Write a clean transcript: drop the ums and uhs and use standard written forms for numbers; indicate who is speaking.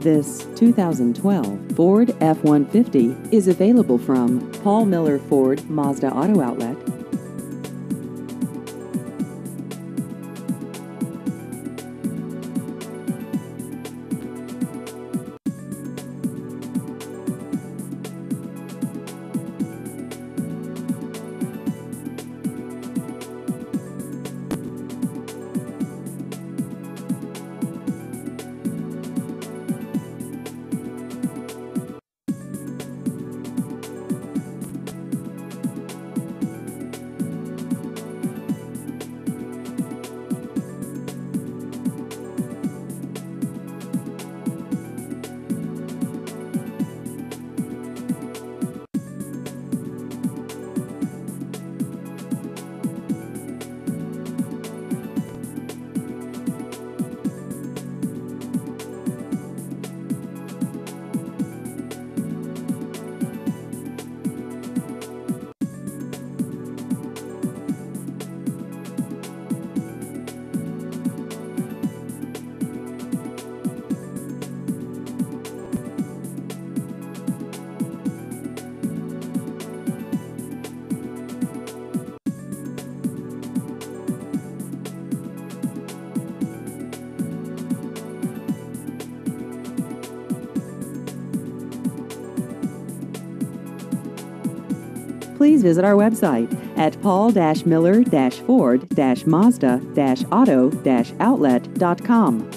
Speaker 1: This 2012 Ford F-150 is available from Paul Miller Ford Mazda Auto Outlet. Please visit our website at paul-miller-ford-mazda-auto-outlet.com.